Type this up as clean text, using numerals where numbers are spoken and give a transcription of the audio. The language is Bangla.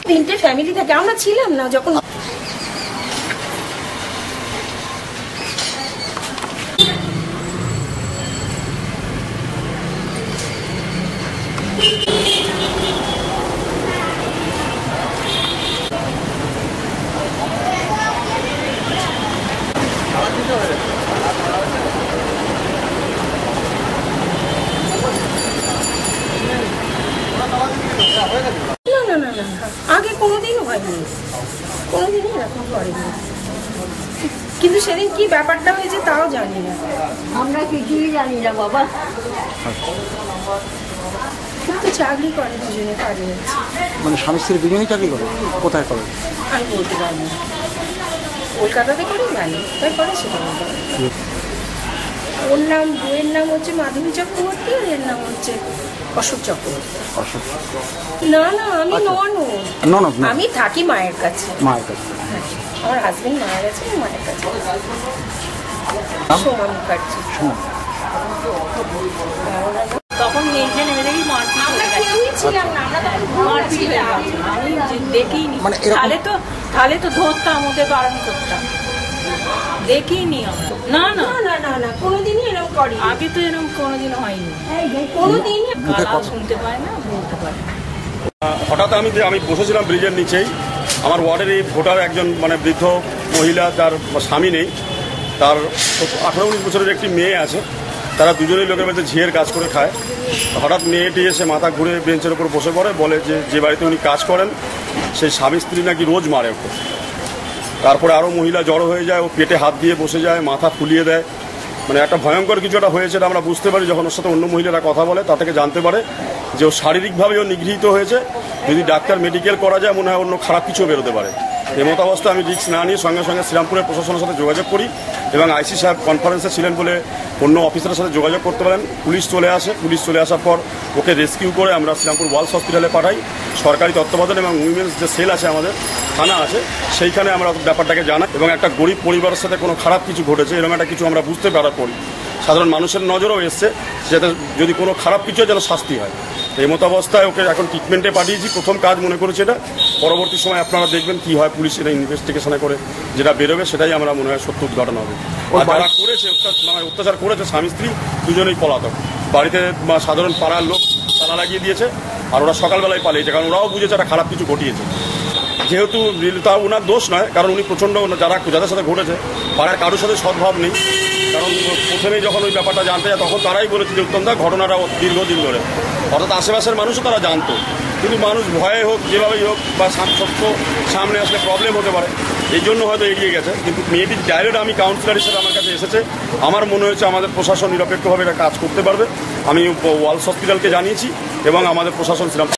তিনটে ফ্যামিলি থাকে, আমরা ছিলাম না যখন। না না না না, আগে কোনোদিনও হয়নি, কোনোদিনই এরকম করেনি। কিন্তু সেদিন কি ব্যাপারটা হয়েছে তাও জানি না, আমরা কিছুই জানি না বাবা। কিন্তু চাকরি করে দুজনে, কাজে যাচ্ছে। মানে স্বামী স্ত্রী দুজনেই চাকরি করে? কোথায় করে আমি বলতে পারি না, কলকাতাতে করে জানি, তাই করে সেটা বলতে পারি। ওর নাম, বইয়ের নাম হচ্ছে মাধবী চক্রবর্তী, আর এর নাম হচ্ছে অশোক চক্রবর্তী। না না, আমি ননদ, আমি থাকি মায়ের কাছে। মায়ের কাছে? আমার হাজবেন্ড মারা গেছে, মায়ের কাছে। সোমা মুখার্জি। তখন মেয়েছে নেমে দেখি মারপিট হয়ে গেছে। আমি দেখিনি, তাহলে তো ধরতাম, ওদের বারণ করতাম। দেখিনি আমরা। না না না না না, কোনোদিনই এরকম করি, আগে তো এরকম কোনোদিনও হয়নি। কোনোদিনই গালাও শুনতে পায় না, বলতে পারে। হঠাৎ আমি বসেছিলাম ব্রিজের নিচেই, আমার ওয়ার্ডের এই ভোটার একজন মানে বৃদ্ধ মহিলা, তার স্বামী নেই, তার 18-19 বছরের একটি মেয়ে আছে, তারা দুজনেই লোকের বাড়িতে ঝিয়ের কাজ করে খায়। হঠাৎ মেয়েটি এসে মাথা ঘুরে বেঞ্চের উপর বসে পড়ে, বলে যে বাড়িতে উনি কাজ করেন সেই স্বামী স্ত্রী নাকি রোজ মারে ওকে। তারপরে আরও মহিলা জড়ো হয়ে যায়, ও পেটে হাত দিয়ে বসে যায়, মাথা ফুলিয়ে দেয়। মানে একটা ভয়ঙ্কর কিছু একটা হয়েছে, আমরা বুঝতে পারি যখন ওর সাথে অন্য মহিলারা কথা বলে, তা থেকে জানতে পারে যে ও শারীরিকভাবেও নিগৃহীত হয়েছে। যদি ডাক্তার মেডিকেল করা যায় মনে হয় অন্য খারাপ কিছু বেরোতে পারে। এমত অবস্থায় আমি রিস্ক না নিয়ে সঙ্গে সঙ্গে শ্রীরামপুরের প্রশাসনের সাথে যোগাযোগ করি, এবং আইসি সাহেব কনফারেন্সে ছিলেন বলে অন্য অফিসারের সাথে যোগাযোগ করতে পারেন। পুলিশ চলে আসে, পুলিশ চলে আসার পর ওকে রেস্কিউ করে আমরা শ্রীরামপুর ওয়ালস হসপিটালে পাঠাই। সরকারি তত্ত্বাবধান এবং উইমেন্স যে সেল আছে, আমাদের থানা আছে, সেইখানে আমরা ব্যাপারটাকে জানাই, এবং একটা গরিব পরিবারের সাথে কোনো খারাপ কিছু ঘটেছে এরকম একটা কিছু আমরা বুঝতে পারার পর সাধারণ মানুষের নজরও এসছে, যাতে যদি কোনো খারাপ কিছু যেন শাস্তি হয়। এই মতো অবস্থায় ওকে এখন ট্রিটমেন্টে পাঠিয়েছি। প্রথম কাজ মনে করেছে এটা, পরবর্তী সময় আপনারা দেখবেন কি হয়, পুলিশ এটা ইনভেস্টিগেশনে করে যেটা বেরোবে সেটাই আমরা মনে হয় সত্য উদ্ঘাটন হবে। যারা করেছে অত্যাচার করেছে স্বামী স্ত্রী দুজনেই পলাতক, বাড়িতে সাধারণ পাড়ার লোক তালা লাগিয়ে দিয়েছে, আর ওরা সকালবেলায় পালিয়েছে, কারণ ওরাও বুঝেছে একটা খারাপ কিছু ঘটিয়েছে। যেহেতু তা ওনার দোষ নয়, কারণ উনি প্রচণ্ড যাদের সাথে ঘটেছে পাড়ার কারোর সাথে সদ্ভাব নেই। কারণ প্রথমেই যখন ওই ব্যাপারটা জানতে যায় তখন তারাই বলেছে যে উত্তমদা ঘটনাটা দীর্ঘদিন ধরে, অর্থাৎ আশেপাশের মানুষও তারা জানতো, কিন্তু মানুষ ভয়ে হোক যেভাবেই হোক বা সত্য সামনে আসলে প্রবলেম হতে পারে, এই জন্য হয়তো এড়িয়ে গেছে। কিন্তু মেয়েটির ডাইরেক্ট আমি কাউন্সিলর হিসেবে আমার কাছে এসেছে, আমার মনে হয়েছে আমাদের প্রশাসন নিরপেক্ষভাবে এটা কাজ করতে পারবে। আমি ওয়ালস হসপিটালকে জানিয়েছি এবং আমাদের প্রশাসন